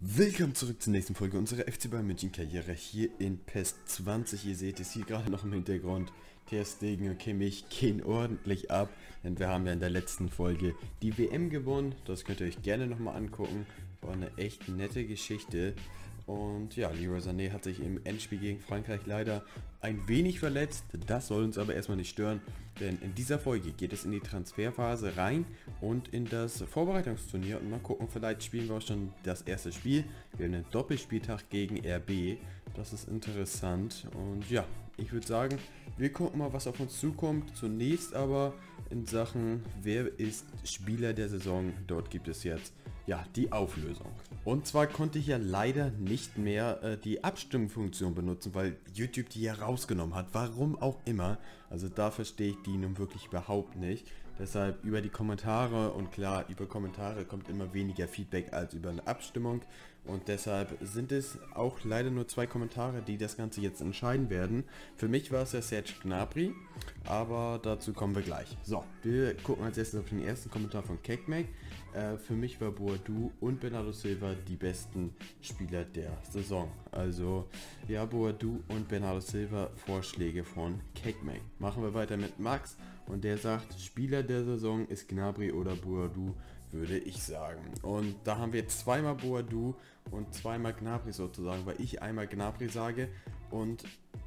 Willkommen zurück zur nächsten Folge unserer FC Bayern München Karriere hier in PES 20. Ihr seht es hier gerade noch im Hintergrund. Ter Stegen und Kimmich gehen ordentlich ab, denn wir haben ja in der letzten Folge die WM gewonnen. Das könnt ihr euch gerne nochmal angucken. War eine echt nette Geschichte. Und ja, Leroy Sané hat sich im Endspiel gegen Frankreich leider ein wenig verletzt. Das soll uns aber erstmal nicht stören, denn in dieser Folge geht es in die Transferphase rein und in das Vorbereitungsturnier. Und mal gucken, vielleicht spielen wir auch schon das erste Spiel. Wir haben einen Doppelspieltag gegen RB. Das ist interessant. Und ja, ich würde sagen, wir gucken mal, was auf uns zukommt. Zunächst aber in Sachen, wer ist Spieler der Saison? Dort gibt es jetzt ja die Auflösung. Und zwar konnte ich ja leider nicht mehr die Abstimmfunktion benutzen, weil YouTube die ja rausgenommen hat. Warum auch immer. Also da verstehe ich die nun wirklich überhaupt nicht. Deshalb über die Kommentare, und klar, über Kommentare kommt immer weniger Feedback als über eine Abstimmung. Und deshalb sind es auch leider nur 2 Kommentare, die das Ganze jetzt entscheiden werden. Für mich war es ja Serge Gnabry, aber dazu kommen wir gleich. So, wir gucken als erstes auf den ersten Kommentar von Kekmek. Für mich war Boadu und Bernardo Silva die besten Spieler der Saison. Also ja, Boadu und Bernardo Silva, Vorschläge von Kekmek. Machen wir weiter mit Max und der sagt, Spieler der Saison ist Gnabry oder Boadu, würde ich sagen. Und da haben wir jetzt zweimal Boadu und zweimal Gnabry sozusagen, weil ich einmal Gnabry sage und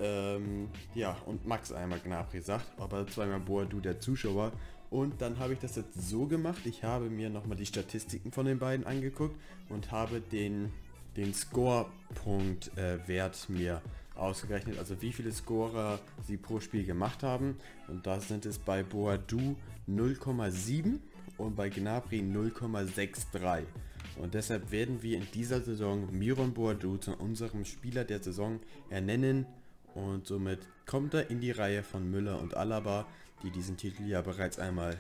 ja, und Max einmal Gnabry sagt, aber zweimal Boadu der Zuschauer. Und dann habe ich das jetzt so gemacht, ich habe mir nochmal die Statistiken von den beiden angeguckt und habe den Score-Punkt-Wert mir ausgerechnet, also wie viele Scorer sie pro Spiel gemacht haben. Und da sind es bei Boadu 0,7 und bei Gnabry 0,63. Und deshalb werden wir in dieser Saison Miron Boadu zu unserem Spieler der Saison ernennen. Und somit kommt er in die Reihe von Müller und Alaba, die diesen Titel ja bereits einmal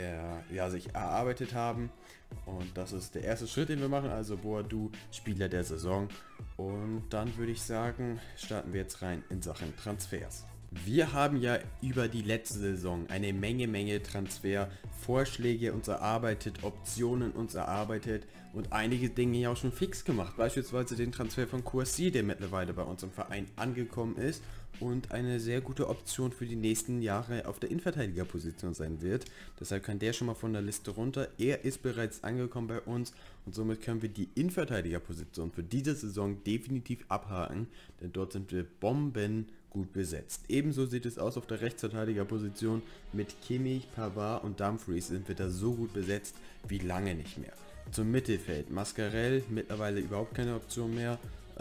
sich erarbeitet haben. Und das ist der erste Schritt, den wir machen, also Boadu, Spieler der Saison. Und dann würde ich sagen, starten wir jetzt rein in Sachen Transfers. Wir haben ja über die letzte Saison eine Menge Transfervorschläge uns erarbeitet, Optionen uns erarbeitet und einige Dinge ja auch schon fix gemacht. Beispielsweise den Transfer von Kouassi, der mittlerweile bei uns im Verein angekommen ist und eine sehr gute Option für die nächsten Jahre auf der Innenverteidigerposition sein wird. Deshalb kann der schon mal von der Liste runter. Er ist bereits angekommen bei uns und somit können wir die Innenverteidigerposition für diese Saison definitiv abhaken, denn dort sind wir Bomben gut besetzt. Ebenso sieht es aus auf der Rechtsverteidigerposition. Mit Kimmich, Pavard und Dumfries sind wir da so gut besetzt wie lange nicht mehr. Zum Mittelfeld, Mascarell, mittlerweile überhaupt keine Option mehr.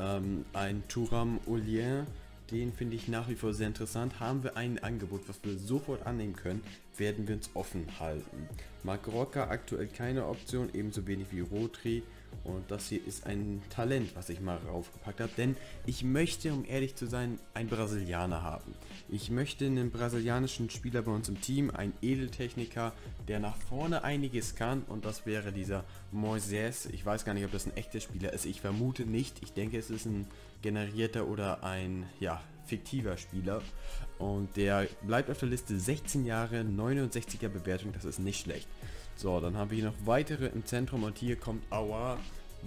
Ein Thuram Olien, den finde ich nach wie vor sehr interessant. Haben wir ein Angebot, was wir sofort annehmen können, werden wir uns offen halten. Marc Roca aktuell keine Option, ebenso wenig wie Rodri. Und das hier ist ein Talent, was ich mal raufgepackt habe, denn ich möchte, um ehrlich zu sein, einen Brasilianer haben. Ich möchte einen brasilianischen Spieler bei uns im Team, einen Edeltechniker, der nach vorne einiges kann, und das wäre dieser Moisés. Ich weiß gar nicht, ob das ein echter Spieler ist, ich vermute nicht. Ich denke, es ist ein generierter oder ein, ja, fiktiver Spieler, und der bleibt auf der Liste, 16 Jahre, 69er Bewertung, das ist nicht schlecht. So, dann haben wir hier noch weitere im Zentrum und hier kommt Aouar,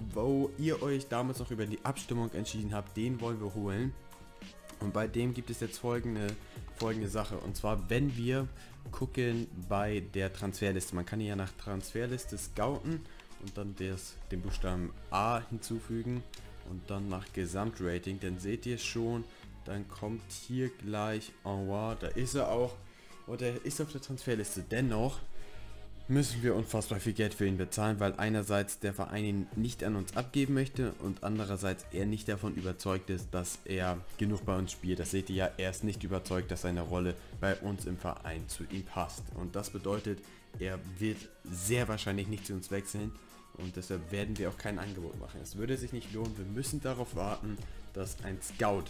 wo ihr euch damals noch über die Abstimmung entschieden habt, den wollen wir holen. Und bei dem gibt es jetzt folgende Sache, und zwar, wenn wir gucken bei der Transferliste, man kann hier nach Transferliste scouten und dann den Buchstaben A hinzufügen und dann nach Gesamtrating, dann seht ihr schon, dann kommt hier gleich Aouar, da ist er auch und er ist auf der Transferliste. Dennoch müssen wir unfassbar viel Geld für ihn bezahlen, weil einerseits der Verein ihn nicht an uns abgeben möchte und andererseits er nicht davon überzeugt ist, dass er genug bei uns spielt. Das seht ihr ja, er ist nicht überzeugt, dass seine Rolle bei uns im Verein zu ihm passt. Und das bedeutet, er wird sehr wahrscheinlich nicht zu uns wechseln. Und deshalb werden wir auch kein Angebot machen. Es würde sich nicht lohnen. Wir müssen darauf warten, dass ein Scout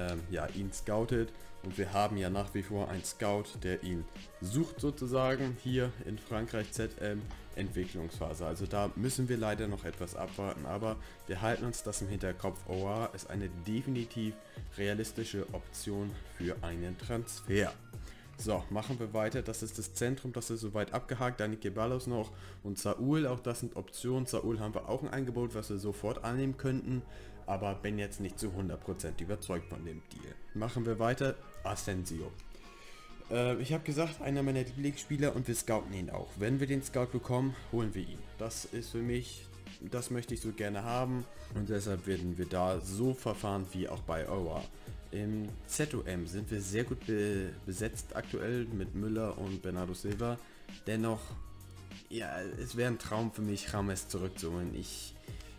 ihn scoutet. Und wir haben ja nach wie vor einen Scout, der ihn sucht sozusagen. Hier in Frankreich ZM Entwicklungsphase. Also da müssen wir leider noch etwas abwarten. Aber wir halten uns das im Hinterkopf. Aouar ist eine definitiv realistische Option für einen Transfer. So, machen wir weiter. Das ist das Zentrum, das ist soweit abgehakt. Dani Ceballos noch und Saúl, auch das sind Optionen. Saúl haben wir auch ein Angebot, was wir sofort annehmen könnten, aber bin jetzt nicht zu 100% überzeugt von dem Deal. Machen wir weiter. Asensio. Ich habe gesagt, einer meiner Lieblingsspieler und wir scouten ihn auch. Wenn wir den Scout bekommen, holen wir ihn. Das ist für mich, das möchte ich so gerne haben und deshalb werden wir da so verfahren wie auch bei Aura. Im ZOM sind wir sehr gut besetzt aktuell mit Müller und Bernardo Silva. Dennoch, ja, es wäre ein Traum für mich, James zurückzuholen. Ich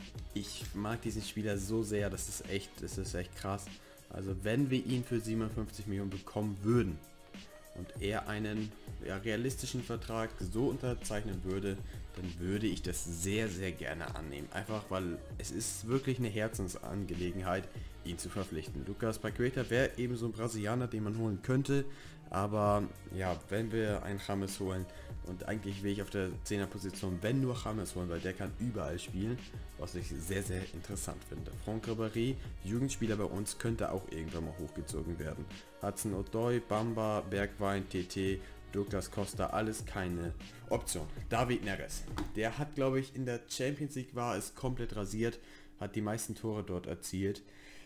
mag diesen Spieler so sehr, das ist echt krass. Also wenn wir ihn für 57 Millionen bekommen würden, und er einen realistischen Vertrag so unterzeichnen würde, dann würde ich das sehr, sehr gerne annehmen. Einfach weil es ist wirklich eine Herzensangelegenheit, ihn zu verpflichten. Lucas Paqueta wäre eben so ein Brasilianer, den man holen könnte, aber ja, wenn wir einen James holen, und eigentlich will ich auf der 10er Position, wenn nur James holen, weil der kann überall spielen, was ich sehr, sehr interessant finde. Franck Ribéry, Jugendspieler bei uns, könnte auch irgendwann mal hochgezogen werden. Hudson-Odoi, Bamba, Bergwijn, TT, Douglas Costa, alles keine Option. David Neres, der hat, glaube ich, in der Champions League war es komplett rasiert, hat die meisten Tore dort erzielt.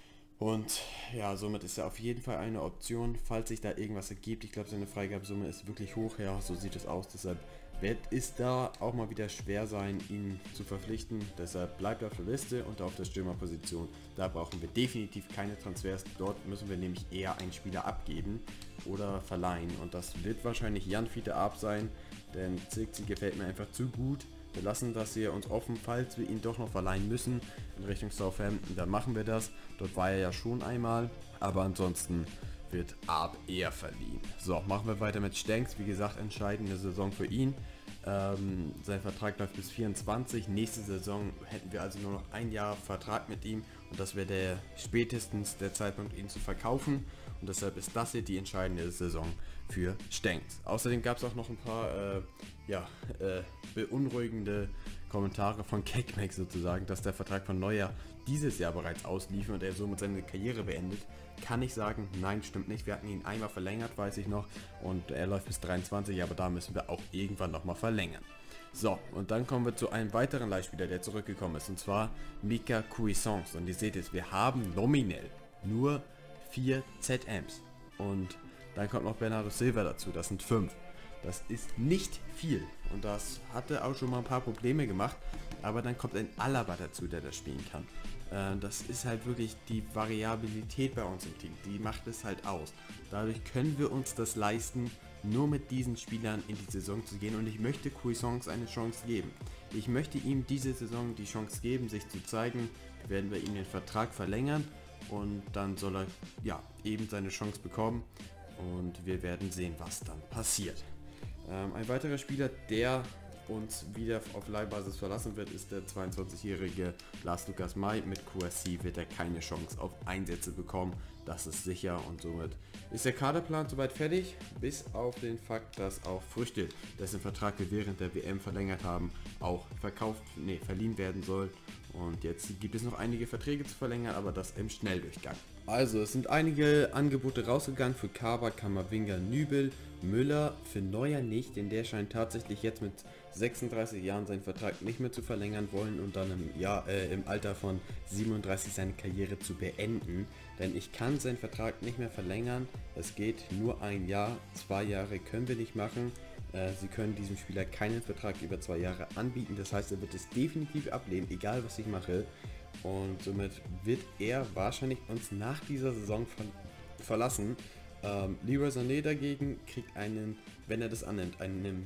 Und ja, somit ist er auf jeden Fall eine Option, falls sich da irgendwas ergibt. Ich glaube, seine Freigabesumme ist wirklich hoch. Ja, so sieht es aus. Deshalb wird es da auch mal wieder schwer sein, ihn zu verpflichten. Deshalb bleibt er auf der Liste und auf der Stürmerposition. Da brauchen wir definitiv keine Transfers. Dort müssen wir nämlich eher einen Spieler abgeben oder verleihen. Und das wird wahrscheinlich Jan Fiete Arp sein, denn Zirkzee gefällt mir einfach zu gut. Wir lassen das hier uns offen, falls wir ihn doch noch verleihen müssen in Richtung Southampton, dann machen wir das. Dort war er ja schon einmal, aber ansonsten wird Arp eher verliehen. So, machen wir weiter mit Stengs. Wie gesagt, entscheidende Saison für ihn. Sein Vertrag läuft bis 24. Nächste Saison hätten wir also nur noch ein Jahr Vertrag mit ihm und das wäre spätestens der Zeitpunkt, ihn zu verkaufen. Und deshalb ist das hier die entscheidende Saison für Stengs. Außerdem gab es auch noch ein paar beunruhigende Kommentare von Kekmek sozusagen, dass der Vertrag von Neuer dieses Jahr bereits auslief und er somit seine Karriere beendet. Kann ich sagen, nein, stimmt nicht. Wir hatten ihn einmal verlängert, weiß ich noch, und er läuft bis 23, aber da müssen wir auch irgendwann nochmal verlängern. So, und dann kommen wir zu einem weiteren Leihspieler, der zurückgekommen ist, und zwar Mika Cuisance. Und ihr seht es, wir haben nominell nur 4 ZMs. Und dann kommt noch Bernardo Silva dazu, das sind 5. Das ist nicht viel und das hatte auch schon mal ein paar Probleme gemacht, aber dann kommt ein Alaba dazu, der das spielen kann. Das ist halt wirklich die Variabilität bei uns im Team, die macht es halt aus. Dadurch können wir uns das leisten, nur mit diesen Spielern in die Saison zu gehen und ich möchte Cuisance eine Chance geben. Ich möchte ihm diese Saison die Chance geben, sich zu zeigen, werden wir ihm den Vertrag verlängern und dann soll er ja eben seine Chance bekommen und wir werden sehen, was dann passiert. Ein weiterer Spieler, der uns wieder auf Leihbasis verlassen wird, ist der 22-jährige Lars Lukas May. Mit QSC wird er keine Chance auf Einsätze bekommen, das ist sicher und somit ist der Kaderplan soweit fertig, bis auf den Fakt, dass auch Früchte, dessen Vertrag wir während der WM verlängert haben, auch verliehen werden soll. Und jetzt gibt es noch einige Verträge zu verlängern, aber das im Schnelldurchgang. Also es sind einige Angebote rausgegangen für Kaba, Kamavinga, Nübel, Müller, für Neuer nicht, denn der scheint tatsächlich jetzt mit 36 Jahren seinen Vertrag nicht mehr zu verlängern wollen und dann im Alter von 37 seine Karriere zu beenden. Denn ich kann seinen Vertrag nicht mehr verlängern, es geht nur ein Jahr, 2 Jahre können wir nicht machen. Sie können diesem Spieler keinen Vertrag über 2 Jahre anbieten, das heißt, er wird es definitiv ablehnen, egal was ich mache. Und somit wird er wahrscheinlich uns nach dieser Saison verlassen. Leroy Sané dagegen kriegt einen, wenn er das annimmt, ein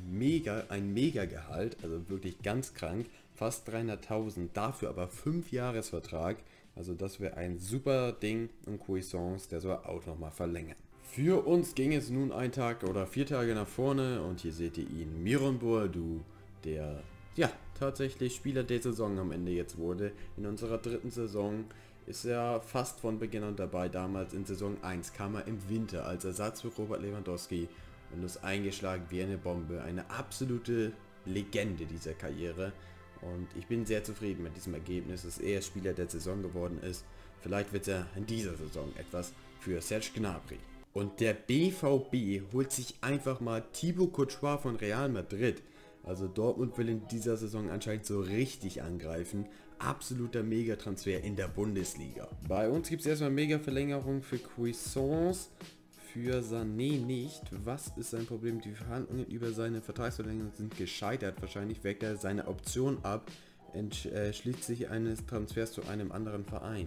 Mega-Gehalt, also wirklich ganz krank, fast 300.000, dafür aber 5 Jahresvertrag. Also das wäre ein super Ding und Cuisance, der soll auch nochmal verlängern. Für uns ging es nun 1 Tag oder 4 Tage nach vorne und hier seht ihr ihn, Miron Boadou, der ja tatsächlich Spieler der Saison am Ende jetzt wurde. In unserer 3. Saison ist er fast von Beginn an dabei. Damals in Saison 1 kam er im Winter als Ersatz für Robert Lewandowski und ist eingeschlagen wie eine Bombe. Eine absolute Legende dieser Karriere und ich bin sehr zufrieden mit diesem Ergebnis, dass er Spieler der Saison geworden ist. Vielleicht wird er in dieser Saison etwas für Serge Gnabry. Und der BVB holt sich einfach mal Thibaut Courtois von Real Madrid. Also Dortmund will in dieser Saison anscheinend so richtig angreifen. Absoluter Mega-Transfer in der Bundesliga. Bei uns gibt es erstmal Mega-Verlängerung für Cuisance, für Sané nicht. Was ist sein Problem? Die Verhandlungen über seine Vertragsverlängerung sind gescheitert. Wahrscheinlich wägt er seine Option ab, einschließlich eines Transfers zu einem anderen Verein.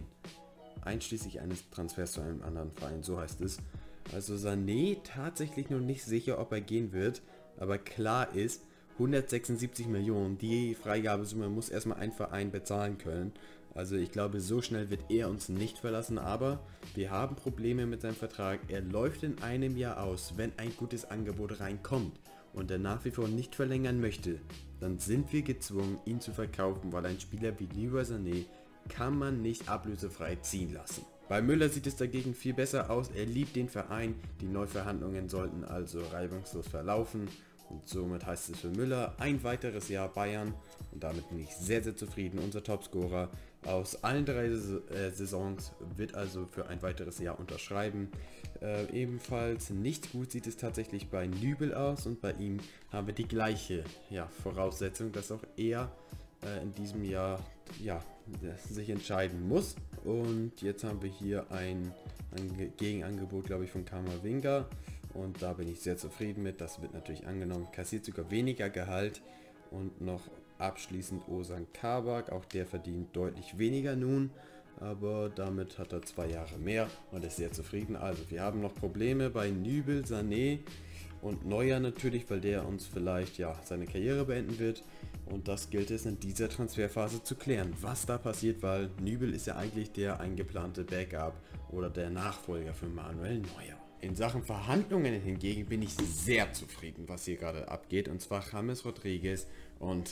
So heißt es. Also Sané tatsächlich noch nicht sicher, ob er gehen wird, aber klar ist, 176 Millionen, die Freigabesumme muss erstmal ein Verein bezahlen können. Also ich glaube, so schnell wird er uns nicht verlassen, aber wir haben Probleme mit seinem Vertrag. Er läuft in einem Jahr aus. Wenn ein gutes Angebot reinkommt und er nach wie vor nicht verlängern möchte, dann sind wir gezwungen, ihn zu verkaufen, weil ein Spieler wie Leroy Sané kann man nicht ablösefrei ziehen lassen. Bei Müller sieht es dagegen viel besser aus. Er liebt den Verein. Die Neuverhandlungen sollten also reibungslos verlaufen. Und somit heißt es für Müller ein weiteres Jahr Bayern. Und damit bin ich sehr, sehr zufrieden. Unser Topscorer aus allen 3 Saisons wird also für ein weiteres Jahr unterschreiben. Ebenfalls nicht gut sieht es tatsächlich bei Nübel aus. Und bei ihm haben wir die gleiche Voraussetzung, dass auch er in diesem Jahr sich entscheiden muss. Und jetzt haben wir hier ein Gegenangebot, glaube ich, von Kamavinga. Und da bin ich sehr zufrieden mit. Das wird natürlich angenommen. Kassiert sogar weniger Gehalt. Und noch abschließend Ozan Kabak. Auch der verdient deutlich weniger nun. Aber damit hat er 2 Jahre mehr und ist sehr zufrieden. Also wir haben noch Probleme bei Nübel, Sané und Neuer natürlich, weil der uns vielleicht seine Karriere beenden wird. Und das gilt es in dieser Transferphase zu klären, was da passiert, weil Nübel ist ja eigentlich der eingeplante Backup oder der Nachfolger für Manuel Neuer. In Sachen Verhandlungen hingegen bin ich sehr zufrieden, was hier gerade abgeht, und zwar James Rodriguez. Und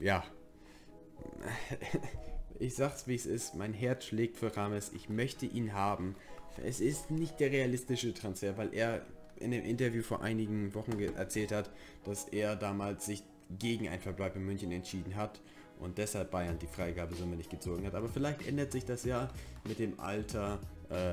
ich sag's wie es ist, mein Herz schlägt für James, ich möchte ihn haben. Es ist nicht der realistische Transfer, weil er in dem Interview vor einigen Wochen erzählt hat, dass er damals sich gegen ein Verbleib in München entschieden hat und deshalb Bayern die Freigabesumme nicht gezogen hat. Aber vielleicht ändert sich das ja mit dem Alter.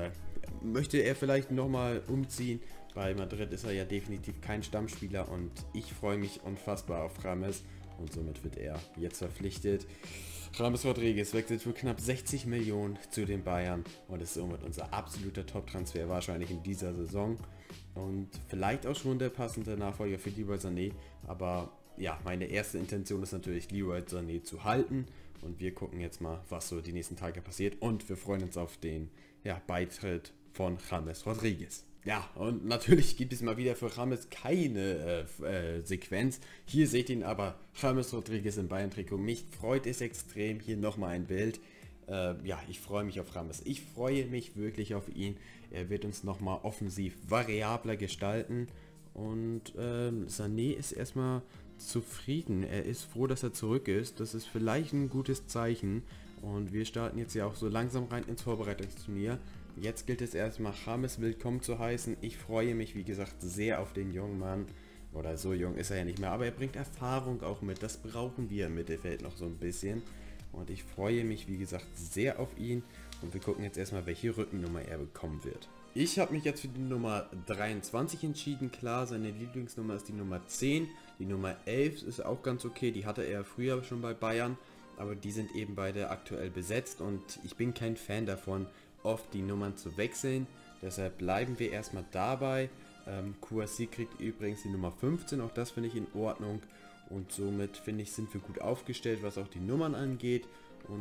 Möchte er vielleicht nochmal umziehen. Bei Madrid ist er ja definitiv kein Stammspieler und ich freue mich unfassbar auf James und somit wird er jetzt verpflichtet. James Rodriguez wechselt für knapp 60 Millionen zu den Bayern und ist somit unser absoluter Top-Transfer wahrscheinlich in dieser Saison und vielleicht auch schon der passende Nachfolger für Leroy Sané, aber meine erste Intention ist natürlich, Leroy Sané zu halten und wir gucken jetzt mal, was so die nächsten Tage passiert und wir freuen uns auf den Beitritt von James Rodriguez. Ja, und natürlich gibt es mal wieder für James keine Sequenz. Hier seht ihr ihn aber, James Rodriguez im Bayern-Trikot. Mich freut es extrem, hier nochmal ein Bild. Ich freue mich auf James. Ich freue mich wirklich auf ihn. Er wird uns nochmal offensiv variabler gestalten. Und Sané ist erstmal zufrieden. Er ist froh, dass er zurück ist. Das ist vielleicht ein gutes Zeichen. Und wir starten jetzt ja auch so langsam rein ins Vorbereitungsturnier. Jetzt gilt es erstmal, James willkommen zu heißen. Ich freue mich, wie gesagt, sehr auf den jungen Mann. Oder so jung ist er ja nicht mehr, aber er bringt Erfahrung auch mit. Das brauchen wir im Mittelfeld noch so ein bisschen. Und ich freue mich, wie gesagt, sehr auf ihn. Und wir gucken jetzt erstmal, welche Rückennummer er bekommen wird. Ich habe mich jetzt für die Nummer 23 entschieden. Klar, seine Lieblingsnummer ist die Nummer 10. Die Nummer 11 ist auch ganz okay. Die hatte er früher schon bei Bayern. Aber die sind eben beide aktuell besetzt. Und ich bin kein Fan davon, oft die Nummern zu wechseln. Deshalb bleiben wir erstmal dabei. QSC kriegt übrigens die Nummer 15. Auch das finde ich in Ordnung. Und somit finde ich, sind wir gut aufgestellt, was auch die Nummern angeht. Und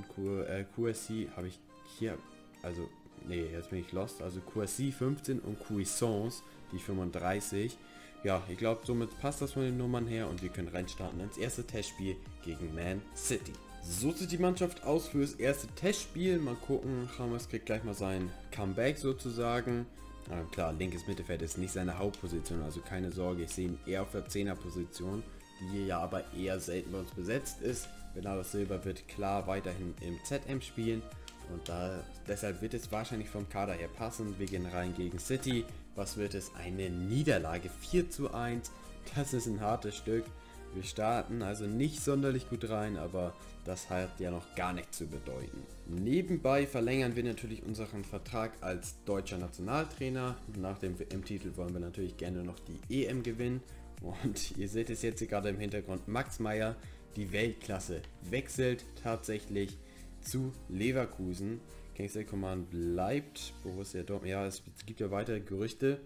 QSC habe ich hier, also, nee, jetzt bin ich lost. Also QSC 15 und Cuisance, die 35. Ja, ich glaube, somit passt das von den Nummern her und wir können reinstarten ins erste Testspiel gegen Man City. So sieht die Mannschaft aus für das erste Testspiel. Mal gucken, James kriegt gleich mal sein Comeback sozusagen. Klar, linkes Mittelfeld ist nicht seine Hauptposition, also keine Sorge, ich sehe ihn eher auf der 10er Position, die hier ja aber eher selten bei uns besetzt ist. Bernardo Silva wird klar weiterhin im ZM spielen und deshalb wird es wahrscheinlich vom Kader her passen. Wir gehen rein gegen City. Was wird es? Eine Niederlage, 4:1. Das ist ein hartes Stück. Wir starten also nicht sonderlich gut rein, aber das hat ja noch gar nichts zu bedeuten. Nebenbei verlängern wir natürlich unseren Vertrag als deutscher Nationaltrainer. Nach dem WM-Titel wollen wir natürlich gerne noch die EM gewinnen. Und ihr seht es jetzt hier gerade im Hintergrund, Max Meyer, die Weltklasse, wechselt tatsächlich zu Leverkusen. Kingsley Coman bleibt, Borussia Dortmund, ja, es gibt ja weitere Gerüchte.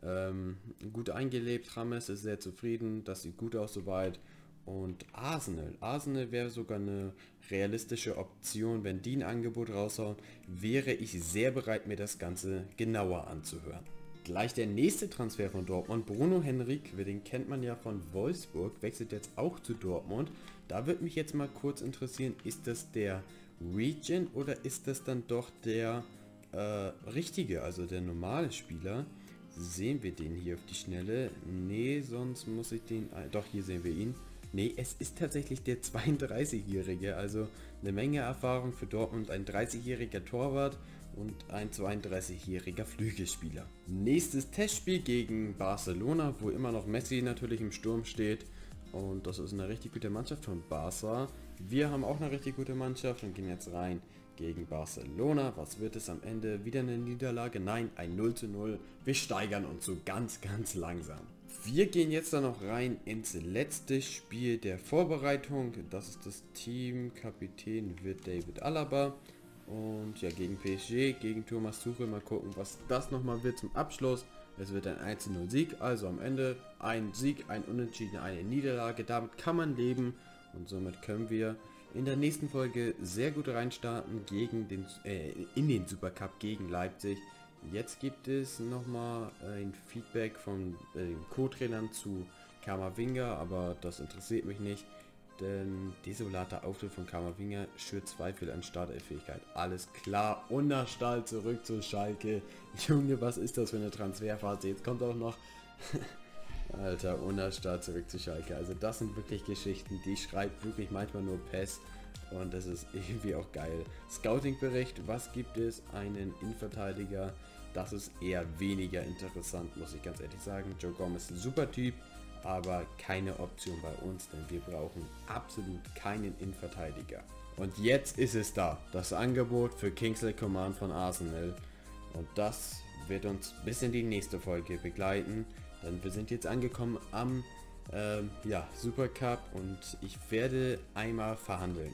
Gut eingelebt, James ist sehr zufrieden, das sieht gut aus soweit. Und Arsenal wäre sogar eine realistische Option, wenn die ein Angebot raushauen, wäre ich sehr bereit, mir das Ganze genauer anzuhören. Gleich der nächste Transfer von Dortmund, Bruno Henrique, den kennt man ja von Wolfsburg, wechselt jetzt auch zu Dortmund. Da würde mich jetzt mal kurz interessieren, ist das der Regen oder ist das dann doch der richtige, also der normale Spieler? Sehen wir den hier auf die Schnelle? Nee, sonst muss ich den... Doch, hier sehen wir ihn. Nee, es ist tatsächlich der 32-Jährige, also eine Menge Erfahrung für Dortmund, ein 30-jähriger Torwart und ein 32-jähriger Flügelspieler. Nächstes Testspiel gegen Barcelona, wo immer noch Messi natürlich im Sturm steht. Und das ist eine richtig gute Mannschaft von Barca. Wir haben auch eine richtig gute Mannschaft und gehen jetzt rein gegen Barcelona. Was wird es am Ende? Wieder eine Niederlage? Nein, ein 0:0. Wir steigern uns so ganz langsam. Wir gehen jetzt dann noch rein ins letzte Spiel der Vorbereitung. Das ist das Team. Kapitän wird David Alaba. Und ja, gegen PSG, gegen Thomas Tuchel. Mal gucken, was das nochmal wird zum Abschluss. Es wird ein 1:0 Sieg. Also am Ende ein Sieg, ein Unentschieden, eine Niederlage. Damit kann man leben. Und somit können wir in der nächsten Folge sehr gut reinstarten gegen in den Supercup gegen Leipzig. Jetzt gibt es nochmal ein Feedback von den Co-Trainern zu Camavinga, aber das interessiert mich nicht, denn desolater Auftritt von Camavinga schürt Zweifel an Startelffähigkeit. Alles klar, Unnerstahl zurück zu Schalke. Junge, was ist das für eine Transferphase? Jetzt kommt auch noch... Alter, Unnerstahl zurück zu Schalke. Also das sind wirklich Geschichten, die schreibt wirklich manchmal nur PES. Und das ist irgendwie auch geil. Scouting-Bericht, was gibt es? Einen Innenverteidiger. Das ist eher weniger interessant, muss ich ganz ehrlich sagen. Joe Gomez, super Typ, aber keine Option bei uns, denn wir brauchen absolut keinen Innenverteidiger. Und jetzt ist es da, das Angebot für Kingsley Coman von Arsenal. Und das wird uns bis in die nächste Folge begleiten. Denn wir sind jetzt angekommen am Supercup und ich werde einmal verhandeln.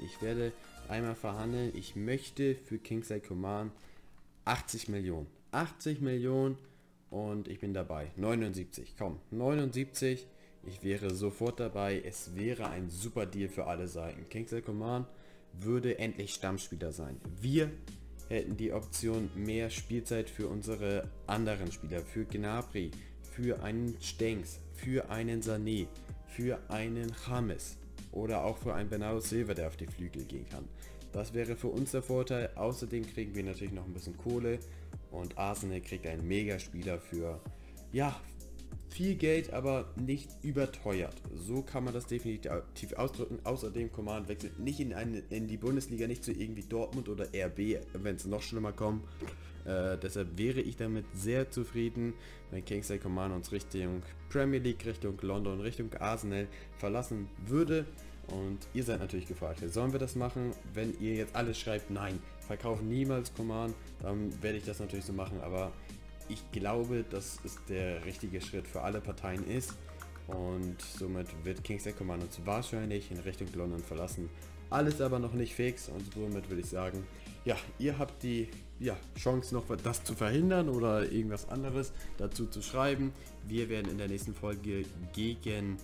Ich möchte für Kingsley Coman 80 Millionen. 80 Millionen und ich bin dabei. 79, komm, 79. Ich wäre sofort dabei. Es wäre ein super Deal für alle Seiten. Kingsley Coman würde endlich Stammspieler sein. Wir hätten die Option mehr Spielzeit für unsere anderen Spieler, für Gnabry, für einen Stengs, für einen Sané, für einen James oder auch für einen Bernardo Silva, der auf die Flügel gehen kann. Das wäre für uns der Vorteil. Außerdem kriegen wir natürlich noch ein bisschen Kohle und Arsenal kriegt einen Megaspieler für, ja, viel Geld, aber nicht überteuert. So kann man das definitiv ausdrücken. Außerdem, Coman wechselt nicht in die Bundesliga, nicht zu irgendwie Dortmund oder RB, wenn es noch schlimmer kommt. Deshalb wäre ich damit sehr zufrieden, wenn Kingsley Coman uns Richtung Premier League, Richtung London, Richtung Arsenal verlassen würde. Und ihr seid natürlich gefragt, sollen wir das machen? Wenn ihr jetzt alles schreibt, nein, verkaufen niemals Coman, dann werde ich das natürlich so machen. Aber ich glaube, dass es der richtige Schritt für alle Parteien ist. Und somit wird Kingsley Coman uns wahrscheinlich in Richtung London verlassen. Alles aber noch nicht fix und somit würde ich sagen, ja, ihr habt die Chance noch das zu verhindern oder irgendwas anderes dazu zu schreiben. Wir werden in der nächsten Folge gegen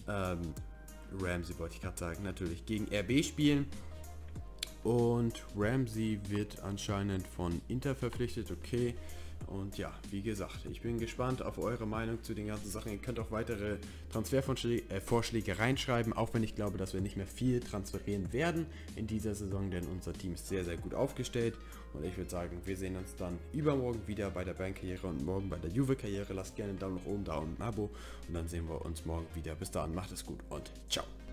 Ramsey, wollte ich gerade sagen, natürlich gegen RB spielen. Und Ramsey wird anscheinend von Inter verpflichtet, okay. Und ja, wie gesagt, ich bin gespannt auf eure Meinung zu den ganzen Sachen. Ihr könnt auch weitere Transfervorschläge reinschreiben, auch wenn ich glaube, dass wir nicht mehr viel transferieren werden in dieser Saison, denn unser Team ist sehr gut aufgestellt. Und ich würde sagen, wir sehen uns dann übermorgen wieder bei der Bayern-Karriere und morgen bei der Juve-Karriere. Lasst gerne einen Daumen nach oben da und ein Abo und dann sehen wir uns morgen wieder. Bis dahin, macht es gut und ciao.